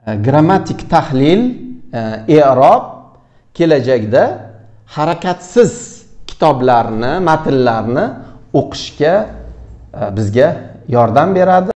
Grammatik tahlil, i'rob kelajakda harakatsiz kitoblarni, matnlarni o'qishga bizga yordam beradi.